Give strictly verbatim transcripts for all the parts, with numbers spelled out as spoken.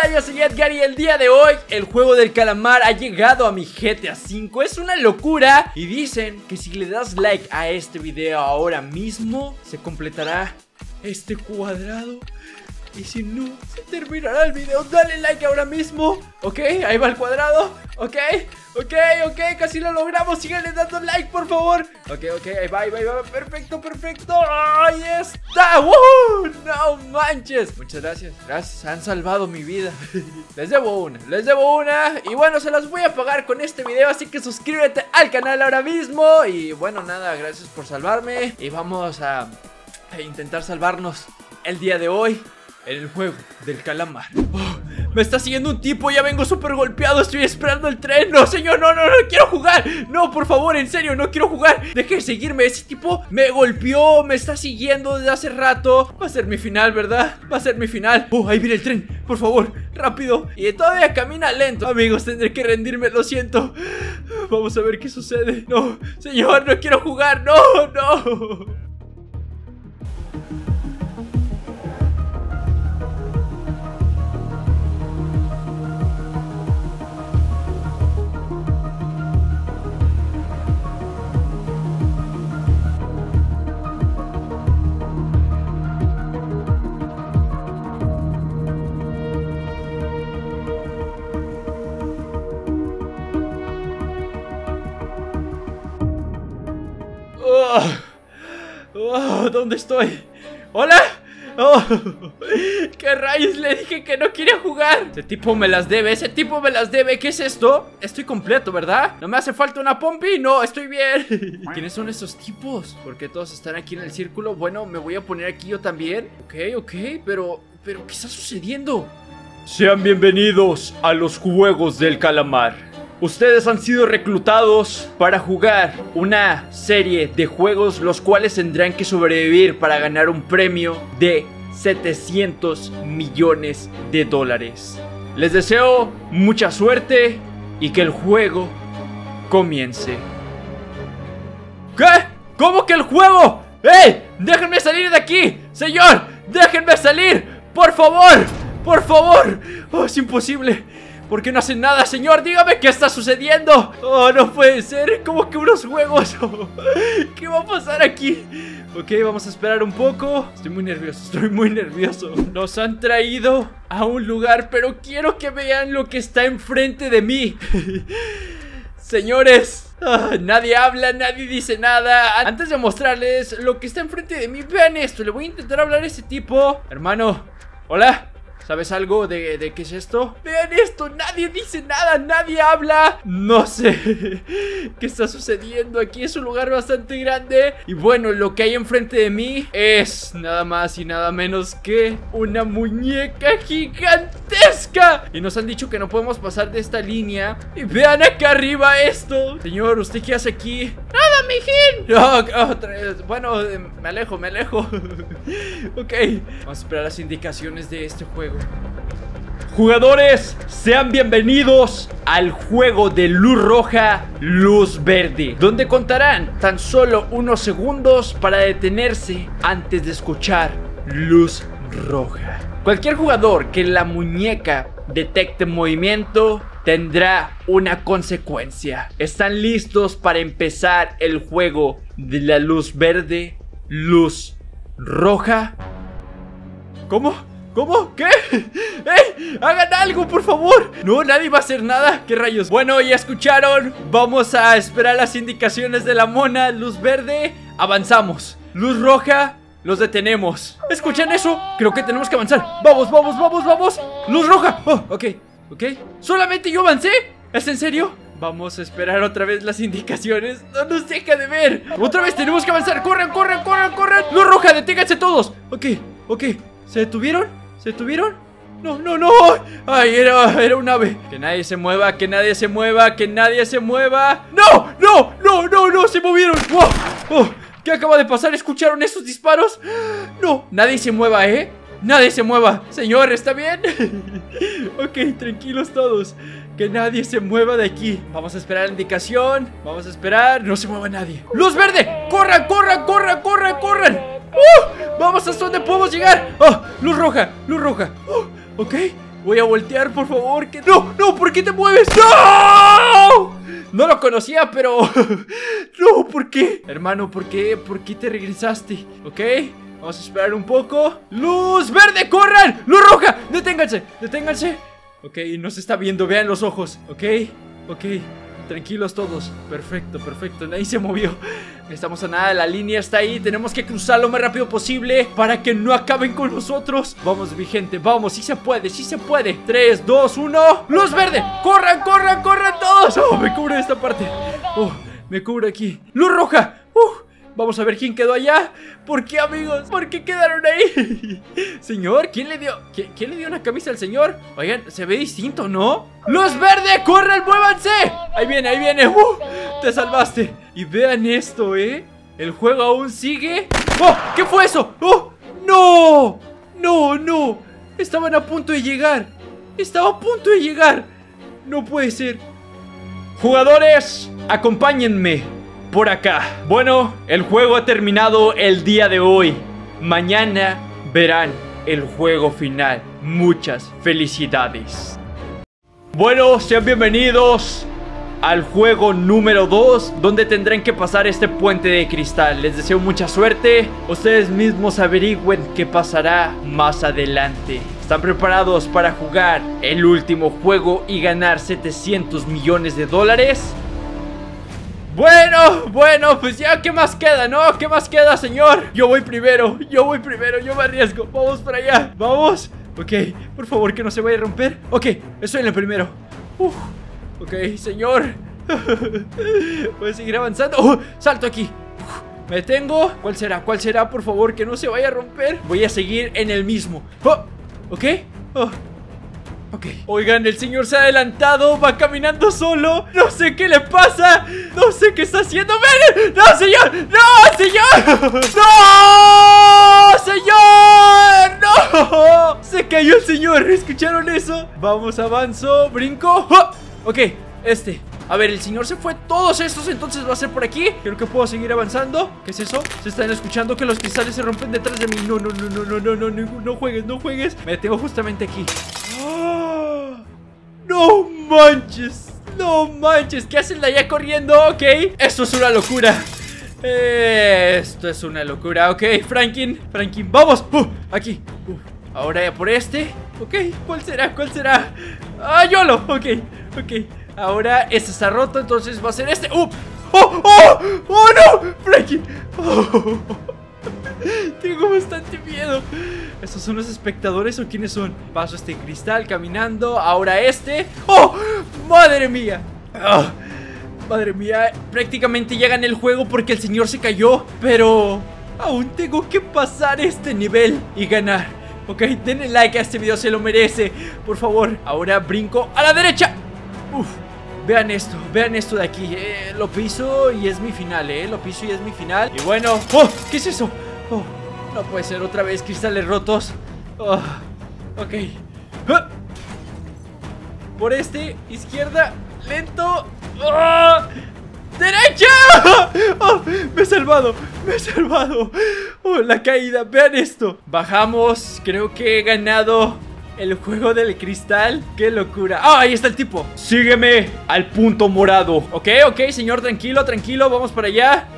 Hola, yo soy Edgar y el día de hoy el juego del calamar ha llegado a mi G T A cinco. Es una locura y dicen que si le das like a este video ahora mismo se completará este cuadrado. Y si no, se terminará el video. Dale like ahora mismo. Ok, ahí va el cuadrado. Ok, ok, ok, casi lo logramos. Síganle dando like, por favor. Ok, ok, ahí va, ahí va, ahí va. Perfecto, perfecto. Ahí está. ¡Woohoo! No manches. Muchas gracias, gracias, han salvado mi vida. Les debo una, les debo una. Y bueno, se las voy a pagar con este video. Así que suscríbete al canal ahora mismo. Y bueno, nada, gracias por salvarme. Y vamos a, a intentar salvarnos el día de hoy en el juego del calamar. Oh, me está siguiendo un tipo, ya vengo súper golpeado. Estoy esperando el tren. No, señor, no, no, no quiero jugar. No, por favor, en serio, no quiero jugar. Deje de seguirme, ese tipo me golpeó. Me está siguiendo desde hace rato. Va a ser mi final, ¿verdad? Va a ser mi final. Oh, ahí viene el tren, por favor, rápido. Y todavía camina lento. Amigos, tendré que rendirme, lo siento. Vamos a ver qué sucede. No, señor, no quiero jugar. No, no. Oh, oh, ¿dónde estoy? ¿Hola? Oh, ¿qué rayos? Le dije que no quería jugar. Ese tipo me las debe, ese tipo me las debe. ¿Qué es esto? Estoy completo, ¿verdad? ¿No me hace falta una pompi? No, estoy bien. ¿Quiénes son esos tipos? Porque todos están aquí en el círculo. Bueno, me voy a poner aquí yo también. Ok, ok, pero... ¿Pero qué está sucediendo? Sean bienvenidos a los juegos del calamar. Ustedes han sido reclutados para jugar una serie de juegos los cuales tendrán que sobrevivir para ganar un premio de setecientos millones de dólares. Les deseo mucha suerte y que el juego comience. ¿Qué? ¿Cómo que el juego? ¡Ey! ¡Déjenme salir de aquí! ¡Señor! ¡Déjenme salir! ¡Por favor! ¡Por favor! ¡Oh, es imposible! ¿Por qué no hacen nada, señor? Dígame qué está sucediendo. Oh, no puede ser. ¿Cómo que unos juegos? ¿Qué va a pasar aquí? Ok, vamos a esperar un poco. Estoy muy nervioso, estoy muy nervioso. Nos han traído a un lugar, pero quiero que vean lo que está enfrente de mí. Señores, ah, nadie habla, nadie dice nada. Antes de mostrarles lo que está enfrente de mí, vean esto. Le voy a intentar hablar a ese tipo. Hermano, hola. ¿Sabes algo de, de qué es esto? Vean esto, nadie dice nada, nadie habla. No sé qué está sucediendo. Aquí es un lugar bastante grande. Y bueno, lo que hay enfrente de mí es nada más y nada menos que una muñeca gigantesca. Y nos han dicho que no podemos pasar de esta línea. Y vean acá arriba esto. Señor, ¿usted qué hace aquí? Nada, mijín. No, otra vez. Bueno, me alejo, me alejo. Ok, vamos a esperar las indicaciones de este juego. Jugadores, sean bienvenidos al juego de luz roja, luz verde, donde contarán tan solo unos segundos para detenerse antes de escuchar luz roja. Cualquier jugador que la muñeca detecte movimiento tendrá una consecuencia. ¿Están listos para empezar el juego de la luz verde, luz roja? ¿Cómo? ¿Cómo? ¿Qué? ¡Ey! ¡Hagan algo, por favor! No, nadie va a hacer nada. ¿Qué rayos? Bueno, ya escucharon. Vamos a esperar las indicaciones de la mona. Luz verde, avanzamos. Luz roja, los detenemos. ¿Escuchan eso? Creo que tenemos que avanzar. Vamos, vamos, vamos, vamos. Luz roja. Oh, ok, ok. ¿Solamente yo avancé? ¿Es en serio? Vamos a esperar otra vez las indicaciones. No nos deja de ver. Otra vez tenemos que avanzar. ¡Corran, corran, corran, corran! ¡Luz roja, deténganse todos! Ok, ok. ¿Se detuvieron? ¿Se detuvieron? No, no, no. Ay, era, era un ave. Que nadie se mueva, que nadie se mueva, que nadie se mueva. ¡No! ¡No! ¡No! ¡No! ¡No! ¡Se movieron! ¡Wow! Oh, ¿qué acaba de pasar? ¿Escucharon esos disparos? No, nadie se mueva, ¿eh? Nadie se mueva. Señor, ¿está bien? Ok, tranquilos todos. Que nadie se mueva de aquí. Vamos a esperar la indicación. Vamos a esperar. No se mueva nadie. ¡Luz verde! ¡Corran, corran, corran, corran, corran! ¡Uh! ¡Vamos hasta donde podemos llegar! ¡Oh! ¡Luz roja! ¡Luz roja! ¡Oh! Ok, Voy a voltear, por favor. que... ¡No! ¡No! ¿Por qué te mueves? ¡No! No lo conocía, pero... No, ¿por qué? Hermano, ¿por qué? ¿Por qué te regresaste? ¿Ok? Vamos a esperar un poco. ¡Luz verde! ¡Corran! ¡Luz roja! ¡Deténganse! ¡Deténganse! Ok, nos está viendo. Vean los ojos. ¿Ok? Ok. Tranquilos todos. Perfecto, perfecto. Nadie se movió. Estamos a nada. La línea está ahí. Tenemos que cruzar lo más rápido posible para que no acaben con nosotros. Vamos, mi gente. Vamos. Sí se puede. Sí se puede. tres, dos, uno. ¡Luz verde! ¡Corran, corran, corran todos! ¡Oh, me cubre esta parte! ¡Oh, me cubre aquí! ¡Luz roja! ¡Uh! Vamos a ver quién quedó allá. ¿Por qué, amigos? ¿Por qué quedaron ahí? Señor, ¿quién le dio? ¿Quién, ¿quién le dio una camisa al señor? Oigan, se ve distinto, ¿no? ¡Luz verde! ¡Corran, muévanse! Ahí viene, ahí viene. ¡Uh! Te salvaste. Y vean esto, ¿eh? El juego aún sigue. ¡Oh! ¿Qué fue eso? ¡Oh! ¡No! ¡No, no! Estaban a punto de llegar. Estaba a punto de llegar. No puede ser. Jugadores, acompáñenme por acá. Bueno, el juego ha terminado el día de hoy. Mañana verán el juego final. Muchas felicidades. Bueno, sean bienvenidos al juego número dos, donde tendrán que pasar este puente de cristal. Les deseo mucha suerte. Ustedes mismos averigüen qué pasará más adelante. ¿Están preparados para jugar el último juego y ganar setecientos millones de dólares? Bueno, bueno, pues ya, ¿qué más queda, no? ¿Qué más queda, señor? Yo voy primero, yo voy primero, yo me arriesgo. Vamos para allá, vamos. Ok, por favor, que no se vaya a romper. Ok, estoy en el primero. Uf. Ok, señor. Voy a seguir avanzando. uh, Salto aquí. uh, Me detengo. ¿Cuál será? ¿Cuál será? Por favor, que no se vaya a romper. Voy a seguir en el mismo. oh, Ok oh. Ok. Oigan, el señor se ha adelantado. Va caminando solo. No sé qué le pasa. No sé qué está haciendo. ¡Ven! ¡No, señor! ¡No, señor! ¡No, señor! ¡No! Se cayó el señor. ¿Escucharon eso? Vamos, avanzo. Brinco. ¡Oh! Ok, este. A ver, el señor se fue todos estos, entonces va a ser por aquí. Creo que puedo seguir avanzando. ¿Qué es eso? Se están escuchando que los cristales se rompen detrás de mí. No, no, no, no, no, no, no, no, no juegues, no juegues. Me detengo justamente aquí. ¡Oh! No manches, no manches. ¿Qué hacen de allá corriendo? Ok, esto es una locura. eh, Esto es una locura. Ok, Franklin, Franklin, vamos. uh, Aquí, uh, ahora por este. Ok, ¿cuál será? ¿Cuál será? ¡Ah, YOLO! Ok, ok. Ahora este está roto, entonces va a ser este. ¡Uh! ¡Oh! ¡Oh! ¡Oh, no! ¡Frankie! Oh. Tengo bastante miedo. ¿Estos son los espectadores o quiénes son? Paso este cristal caminando. Ahora este. ¡Oh! ¡Madre mía! Oh, madre mía. Prácticamente ya gané el juego porque el señor se cayó. Pero aún tengo que pasar este nivel y ganar. Ok, denle like a este video, se lo merece. Por favor. Ahora brinco a la derecha. Uf. Vean esto, vean esto de aquí. eh, Lo piso y es mi final, eh Lo piso y es mi final. Y bueno, ¡oh! ¿Qué es eso? Oh, no puede ser otra vez cristales rotos. oh, Ok. ¡Ah! Por este, izquierda, lento. ¡Oh! ¡Derecha! ¡Oh! Me he salvado, me he salvado. Oh, la caída, vean esto. Bajamos, creo que he ganado el juego del cristal. ¡Qué locura! ¡Ah! Ahí está el tipo. Sígueme al punto morado. Ok, ok, señor, tranquilo, tranquilo. Vamos para allá.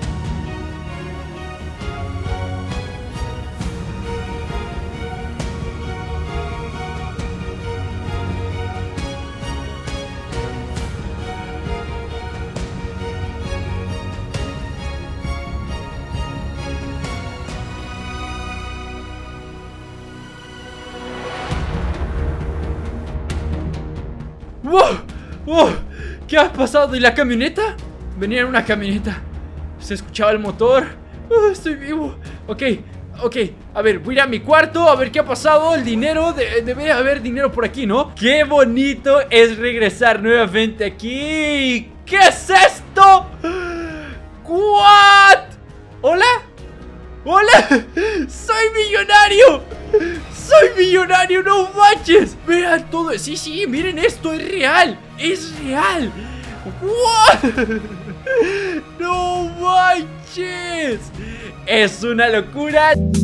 ¡Wow! ¡Wow! ¿Qué ha pasado? ¿Y la camioneta? Venía en una camioneta. Se escuchaba el motor. ¡Oh, estoy vivo! Ok, ok. A ver, voy a ir a mi cuarto a ver qué ha pasado. El dinero, de, debe haber dinero por aquí, ¿no? ¡Qué bonito es regresar nuevamente aquí! ¿Qué es esto? ¿What? ¿Hola? ¡Hola! ¡Soy millonario! ¡Soy millonario! ¡No manches! Vean todo. Sí, sí, miren esto. Es real. Es real. ¡What! ¡No manches! Es una locura.